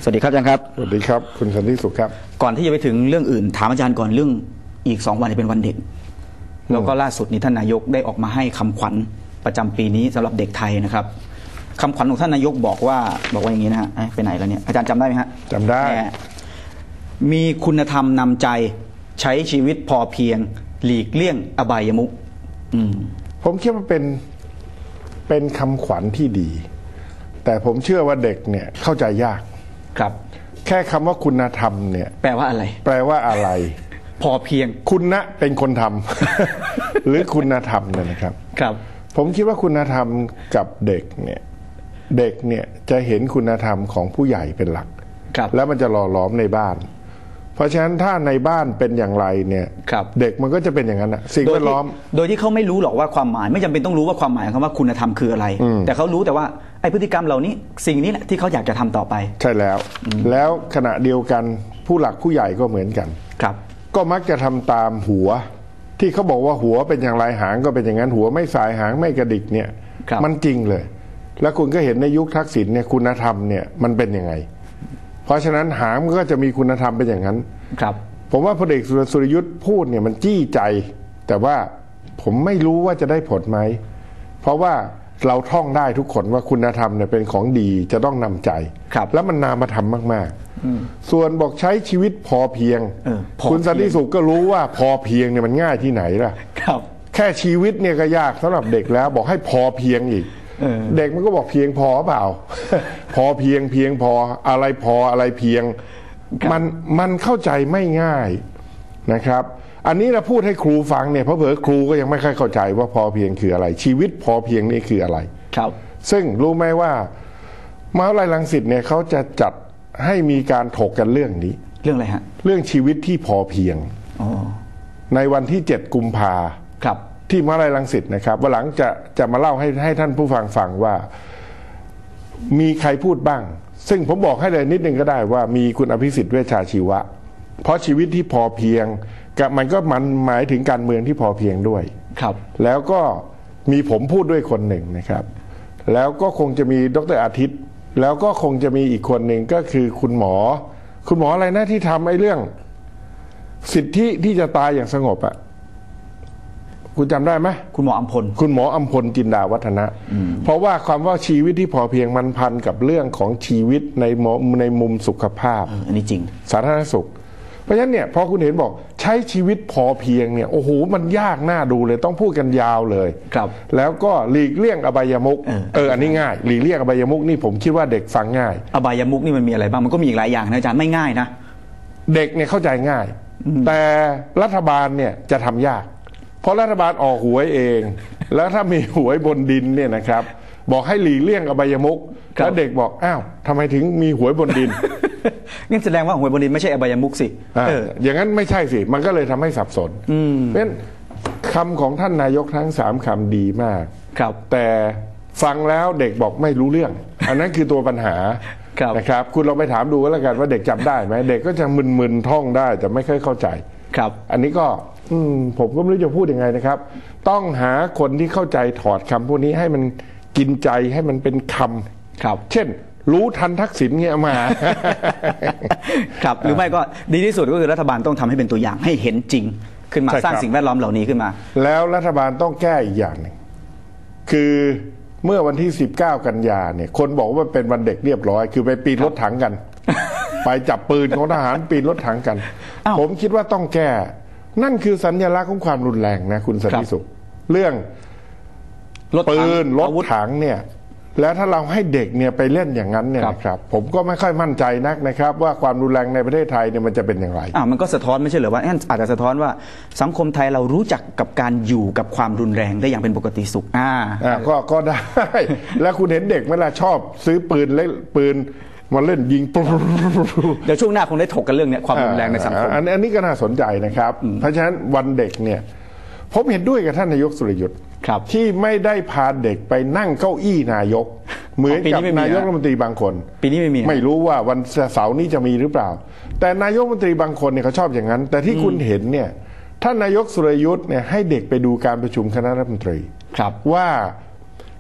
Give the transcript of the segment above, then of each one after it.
วัสดีครับอาจารย์ครับสวัสดีครับคุณสันติสุขครับก่อนที่จะไปถึงเรื่องอื่นถามอาจารย์ก่อนเรื่องอีก2 วันจะเป็นวันเด็กแล้วก็ล่าสุดนี้ท่านนายกได้ออกมาให้คำขวัญประจำปีนี้สำหรับเด็กไทยนะครับคำขวัญของท่านนายกบอกว่าอย่างนี้นะฮะไปไหนแล้วเนี่ยอาจารย์จำได้ไหมฮะจำได้มีคุณธรรมนำใจใช้ชีวิตพอเพียงหลีกเลี่ยงอบายมุขผมคิดว่าเป็นคำขวัญที่ดีแต่ผมเชื่อว่าเด็กเนี่ยเข้าใจยากครับแค่คำว่าคุณธรรมเนี่ยแปลว่าอะไรพอเพียงคุณนะเป็นคนทำ หรือคุณธรรมเนี่ยนะครับครับผมคิดว่าคุณธรรมกับเด็กเนี่ยจะเห็นคุณธรรมของผู้ใหญ่เป็นหลักแล้วมันจะหล่อหลอมในบ้านเพราะฉะนั้นถ้าในบ้านเป็นอย่างไรเนี่ยเด็กมันก็จะเป็นอย่างนั้นสิ่งแวดล้อมโดยที่เขาไม่รู้หรอกว่าความหมายไม่จำเป็นต้องรู้ว่าความหมายของคำว่าคุณธรรมคืออะไรแต่เขารู้แต่ว่าไอ้พฤติกรรมเหล่านี้สิ่งนี้แหละที่เขาอยากจะทำต่อไปใช่แล้วขณะเดียวกันผู้หลักผู้ใหญ่ก็เหมือนกันครับก็มักจะทำตามหัวที่เขาบอกว่าหัวเป็นอย่างไรหางก็เป็นอย่างนั้นหัวไม่สายหางไม่กระดิกเนี่ยมันจริงเลยแล้วคุณก็เห็นในยุคทักษิณเนี่ยคุณธรรมเนี่ยมันเป็นยังไงเพราะฉะนั้นหางมันก็จะมีคุณธรรมเป็นอย่างนั้นครับผมว่าพลเอกสุรยุทธ์พูดเนี่ยมันจี้ใจแต่ว่าผมไม่รู้ว่าจะได้ผลไหมเพราะว่าเราท่องได้ทุกคนว่าคุณธรรมเนี่ยเป็นของดีจะต้องนำใจแล้วมันนามธรรมมากๆส่วนบอกใช้ชีวิตพอเพียงคุณสันติสุขก็รู้ว่าพอเพียงเนี่ยมันง่ายที่ไหนล่ะแค่ชีวิตเนี่ยก็ยากสำหรับเด็กแล้วบอกให้พอเพียงอีกเด็กมันก็บอกเพียงพอเปล่า พอเพียงพออะไรพออะไรเพียงมันเข้าใจไม่ง่ายนะครับอันนี้เราพูดให้ครูฟังเนี่ยเพราะเผลอครูก็ยังไม่ค่อยเข้าใจว่าพอเพียงคืออะไรชีวิตพอเพียงนี่คืออะไรครับซึ่งรู้ไหมว่ามหาวิทยาลัยรังสิตเนี่ยเขาจะจัดให้มีการถกกันเรื่องนี้เรื่องอะไรฮะเรื่องชีวิตที่พอเพียงในวันที่7 กุมภาครับที่มหาวิทยาลัยรังสิตนะครับวันหลังจะมาเล่าให้ท่านผู้ฟังว่ามีใครพูดบ้างซึ่งผมบอกให้เลยนิดนึงก็ได้ว่ามีคุณอภิสิทธิ์เวชชาชีวะเพราะชีวิตที่พอเพียงมันก็หมายถึงการเมืองที่พอเพียงด้วยครับแล้วก็มีผมพูดด้วยคนหนึ่งนะครับแล้วก็คงจะมีดร.อาทิตย์แล้วก็คงจะมีอีกคนหนึ่งก็คือคุณหมออะไรนะที่ทำไอ้เรื่องสิทธิที่จะตายอย่างสงบอะคุณจำได้ไหมคุณหมออัมพลจินดาวัฒนะเพราะว่าความว่าชีวิตที่พอเพียงมันพันกับเรื่องของชีวิตในมุมสุขภาพอันนี้จริงสาธารณสุขเพราะฉะนั้นเนี่ยพอคุณเห็นบอกใช้ชีวิตพอเพียงเนี่ยโอ้โหมันยากน่าดูเลยต้องพูดกันยาวเลยครับแล้วก็หลีกเลี่ยงอบายมุขอันนี้ง่ายหลีกเลี่ยงอบายมุขนี่ผมคิดว่าเด็กฟังง่ายอบายมุขนี่มันมีอะไรบ้างมันก็มีอีกหลายอย่างนะอาจารย์ไม่ง่ายนะเด็กเนี่ยเข้าใจง่ายแต่รัฐบาลเนี่ยจะทำยากเพราะรัฐบาลออกหวยเองแล้วถ้ามีหวยบนดินเนี่ยนะครับบอกให้หลีกเลี่ยงอบายมุขแล้วเด็กบอกอ้าวทำไมถึงมีหวยบนดินงั้นแสดงว่าหวยบนดินไม่ใช่อบายมุขสิอย่างนั้นไม่ใช่สิมันก็เลยทำให้สับสนเพราะฉะนั้นคำของท่านนายกทั้ง3 คำดีมากแต่ฟังแล้วเด็กบอกไม่รู้เรื่องอันนั้นคือตัวปัญหานะครับคุณลองไปถามดูก็แล้วกันว่าเด็กจำได้ไหมเด็กก็จะมึนๆท่องได้แต่ไม่ค่อยเข้าใจอันนี้ก็ผมก็ไม่รู้จะพูดยังไงนะครับต้องหาคนที่เข้าใจถอดคำพวกนี้ให้มันกินใจให้มันเป็นคำเช่นรู้ทันทักษิณเงี้ยมาครับหรือไม่ก็ดีที่สุดก็คือรัฐบาลต้องทำให้เป็นตัวอย่างให้เห็นจริงขึ้นมาสร้างสิ่งแวดล้อมเหล่านี้ขึ้นมาแล้วรัฐบาลต้องแก้อีกอย่างหนึ่งคือเมื่อวันที่19 กันยาเนี่ยคนบอกว่าเป็นวันเด็กเรียบร้อยคือไปปีนรถถังกันไปจับปืนของทหารปีนรถถังกันผมคิดว่าต้องแก้นั่นคือสัญลักษณ์ของความรุนแรงนะคุณสันติสุขเรื่องปืนรถถังเนี่ยแล้วถ้าเราให้เด็กเนี่ยไปเล่นอย่างนั้นเนี่ยนะครับผมก็ไม่ค่อยมั่นใจนักนะครับว่าความรุนแรงในประเทศไทยเนี่ยมันจะเป็นอย่างไรมันก็สะท้อนไม่ใช่เหรอว่าอาจจะสะท้อนว่าสังคมไทยเรารู้จักกับการอยู่กับความรุนแรงได้อย่างเป็นปกติสุขก็ได้แล้วคุณเห็นเด็กเวลาชอบซื้อปืนเล่นปืนมาเล่นยิงเดี๋ยวช่วงหน้าคงได้ถกกันเรื่องนี้ความรุนแรงในสังคมอันนี้ก็น่าสนใจนะครับเพราะฉะนั้นวันเด็กเนี่ยผมเห็นด้วยกับท่านนายกสุรยุทธ์ที่ไม่ได้พาเด็กไปนั่งเก้าอี้นายกเหมือนกับนายกรัฐมนตรีบางคนปีนี้ไม่รู้ว่าวันเสาร์นี้จะมีหรือเปล่าแต่นายกรัฐมนตรีบางคนเนี่ยเขาชอบอย่างนั้นแต่ที่คุณเห็นเนี่ยท่านนายกสุรยุทธ์เนี่ยให้เด็กไปดูการประชุมคณะรัฐมนตรีว่า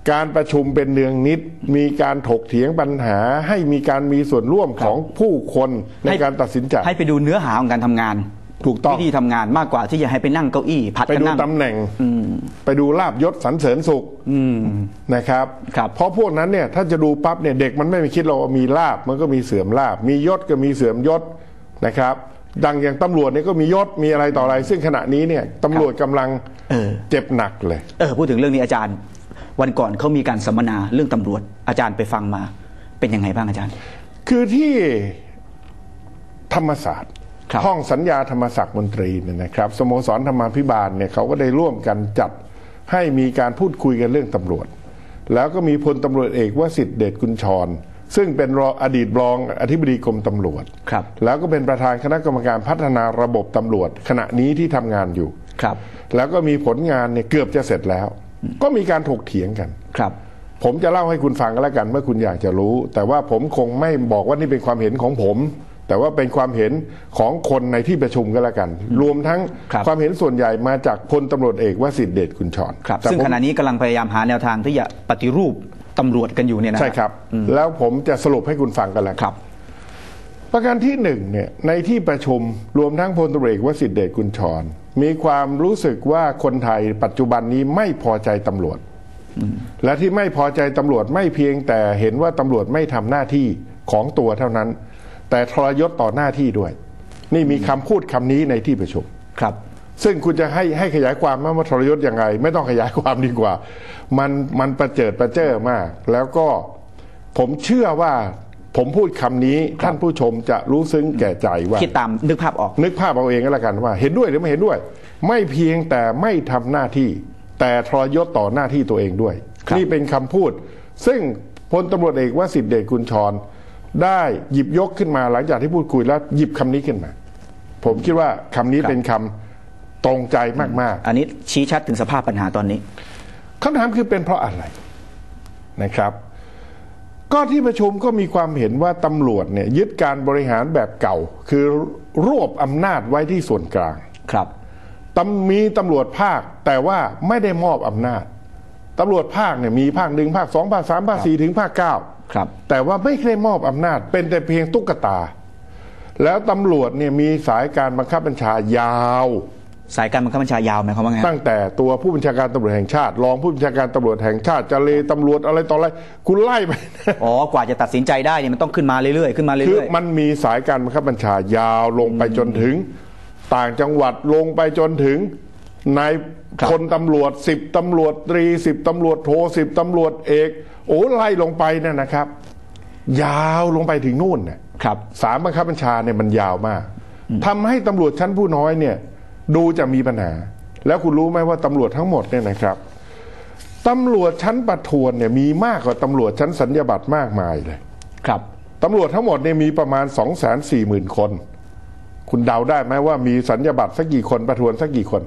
การประชุมเป็นเนืองนิดมีการถกเถียงปัญหาให้มีการมีส่วนร่วมของผู้คนในการตัดสินใจให้ไปดูเนื้อหาของการทำงานถูกต้องวิธีทำงานมากกว่าที่จะให้ไปนั่งเก้าอี้ผัดกันนั่งไปดูตำแหน่งไปดูลาภยศสรรเสริญสุขนะครับเพราะพวกนั้นเนี่ยถ้าจะดูปั๊บเนี่ยเด็กมันไม่ไปคิดเรามีลาภมันก็มีเสื่อมลาภมียศก็มีเสื่อมยศนะครับดังอย่างตำรวจเนี่ยก็มียศมีอะไรต่ออะไรซึ่งขณะนี้เนี่ยตำรวจกำลังเจ็บหนักเลยพูดถึงเรื่องนี้อาจารย์วันก่อนเขามีการสัมมนาเรื่องตำรวจอาจารย์ไปฟังมาเป็นยังไงบ้างอาจารย์คือที่ธรรมศาสตร์ห้องสัญญาธรรมศักดิ์มนตรีเนี่ยนะครับสโมสรธรรมาภิบาลเนี่ยเขาก็ได้ร่วมกันจัดให้มีการพูดคุยกันเรื่องตำรวจแล้วก็มีพลตำรวจเอกวสิทธิ์เดชกุลชรซึ่งเป็นอดีตรองอธิบดีกรมตำรวจแล้วก็เป็นประธานคณะกรรมการพัฒนาระบบตำรวจขณะนี้ที่ทำงานอยู่แล้วก็มีผลงานเนี่ยเกือบจะเสร็จแล้วก็มีการถกเถียงกันผมจะเล่าให้คุณฟังก็แล้วกันเมื่อคุณอยากจะรู้แต่ว่าผมคงไม่บอกว่านี่เป็นความเห็นของผมแต่ว่าเป็นความเห็นของคนในที่ประชุมก็แล้วกันรวมทั้งความเห็นส่วนใหญ่มาจากพลตำรวจเอกวสิทธิ์เดชกุลชรซึ่งขณะนี้กำลังพยายามหาแนวทางที่จะปฏิรูปตำรวจกันอยู่เนี่ยนะใช่ครับแล้วผมจะสรุปให้คุณฟังกันแล้วประการที่หนึ่งเนี่ยในที่ประชุมรวมทั้งพลตำรวจเอกวสิทธิ์เดชกุลชรมีความรู้สึกว่าคนไทยปัจจุบันนี้ไม่พอใจตำรวจและที่ไม่พอใจตำรวจไม่เพียงแต่เห็นว่าตำรวจไม่ทำหน้าที่ของตัวเท่านั้นแต่ทรยศต่อหน้าที่ด้วยนี่มีคำพูดคำนี้ในที่ประชุมซึ่งคุณจะให้ขยายความว่าทรยศยังไงไม่ต้องขยายความดีกว่ามันประเจิดประเจ้อมากแล้วก็ผมเชื่อว่าผมพูดคำนี้ท่านผู้ชมจะรู้ซึ้งแก่ใจว่าคิดตามนึกภาพออกนึกภาพเอาเองก็แล้วกันว่าเห็นด้วยหรือไม่เห็นด้วยไม่เพียงแต่ไม่ทำหน้าที่แต่ทรยศต่อหน้าที่ตัวเองด้วยนี่เป็นคำพูดซึ่งพลตำรวจเอกวสิทธิ์เดชกุลชรได้หยิบยกขึ้นมาหลังจากที่พูดคุยแล้วหยิบคำนี้ขึ้นมาผมคิดว่าคำนี้เป็นคำตรงใจมากๆอันนี้ชี้ชัดถึงสภาพปัญหาตอนนี้คำถามคือเป็นเพราะอะไรนะครับก็ที่ประชุมก็มีความเห็นว่าตำรวจเนี่ยยึดการบริหารแบบเก่าคือรวบอำนาจไว้ที่ส่วนกลางมีตำรวจภาคแต่ว่าไม่ได้มอบอำนาจตำรวจภาคเนี่ยมีภาค 1ภาค 2ภาค 3ภาค 4ถึงภาค 9แต่ว่าไม่ได้มอบอำนาจเป็นแต่เพียงตุ๊กตาแล้วตำรวจเนี่ยมีสายการบังคับบัญชายาวสายการบังคับบัญชายาวหมายความว่าไงตั้งแต่ตัวผู้บัญชาการตำรวจแห่งชาติรองผู้บัญชาการตำรวจแห่งชาติเจรตำรวจอะไรต่ออะไรคุณไล่ไปกว่าจะตัดสินใจได้เนี่ยมันต้องขึ้นมาเรื่อยๆขึ้นมาเรื่อยๆคือมันมีสายการบังคับบัญชายาวลงไปจนถึงต่างจังหวัดลงไปจนถึงนายพลตำรวจ10ตำรวจตรี10ตำรวจโท10ตำรวจเอกไล่ลงไปเนี่ยนะครับยาวลงไปถึงนู่นเนี่ยสายบังคับบัญชาเนี่ยมันยาวมากทำให้ตำรวจชั้นผู้น้อยเนี่ยดูจะมีปัญหาแล้วคุณรู้ไหมว่าตำรวจทั้งหมดเนี่ยนะครับตำรวจชั้นประทวนเนี่ยมีมากกว่าตำรวจชั้นสัญญาบัตรมากมายเลยตำรวจทั้งหมดเนี่ยมีประมาณ 240,000 คนคุณเดาได้ไหมว่ามีสัญญาบัตรสักกี่คนประทวนสักกี่คน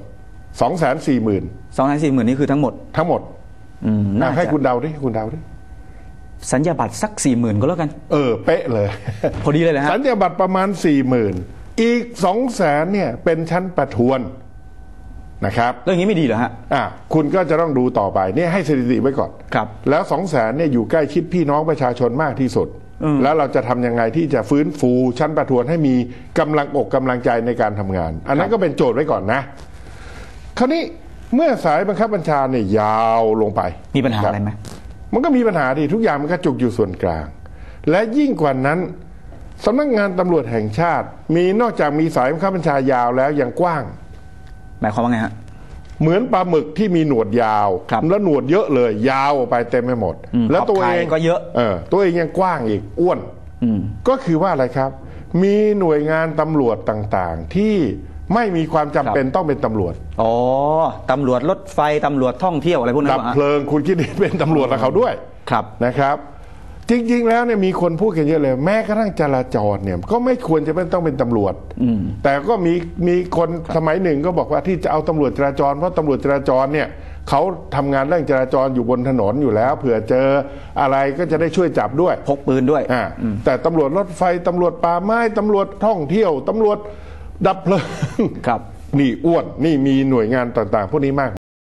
240,000นี่คือทั้งหมดให้คุณเดาดิสัญญาบัตรสัก 40,000ก็แล้วกันเป๊ะเลยพอดีเลยนะฮะสัญญาบัตรประมาณ 40,000อีก 200,000เนี่ยเป็นชั้นประทวนนะครับเรื่องนี้ไม่ดีเหรอฮะคุณก็จะต้องดูต่อไปนี่ให้สถิติไว้ก่อนแล้ว 200,000เนี่ยอยู่ใกล้ชิดพี่น้องประชาชนมากที่สุดแล้วเราจะทำยังไงที่จะฟื้นฟูชั้นประทวนให้มีกำลังอกกำลังใจในการทำงานอันนั้นก็เป็นโจทย์ไว้ก่อนนะคราวนี้เมื่อสายบังคับบัญชาเนี่ยยาวลงไปมีปัญหาอะไรไหมมันก็มีปัญหาดิทุกอย่างมันก็จุกอยู่ส่วนกลางและยิ่งกว่านั้นสำนักงานตำรวจแห่งชาติมีนอกจากมีสายบังคับบัญชายาวแล้วยังกว้างหมายความว่าไงฮะเหมือนปลาหมึกที่มีหนวดยาวแล้วหนวดเยอะเลยยาวออกไปเต็มไปหมดแล้วตัวเองก็เยอะตัวเองยังกว้างอีกอ้วนก็คือว่าอะไรครับมีหน่วยงานตำรวจต่างๆที่ไม่มีความจำเป็นต้องเป็นตำรวจตำรวจรถไฟตำรวจท่องเที่ยวอะไรพวกนั้นดับเพลิงคุณคิดเป็นตำรวจกับเขาด้วยนะครับจริงๆแล้วเนี่ยมีคนพูดกันเยอะเลยแม้กระทั่งจราจรเนี่ยก็ไม่ควรจะต้องเป็นตำรวจแต่ก็มีคนสมัยหนึ่งก็บอกว่าที่จะเอาตำรวจจราจรเพราะตำรวจจราจรเนี่ยเขาทำงานเรื่องจราจรอยู่บนถนนอยู่แล้วเผื่อเจออะไรก็จะได้ช่วยจับด้วยพกปืนด้วยแต่ตำรวจรถไฟตำรวจป่าไม้ตำรวจท่องเที่ยวตำรวจดับเพลิงนี่อ้วนนี่มีหน่วยงานต่างๆพวกนี้มาก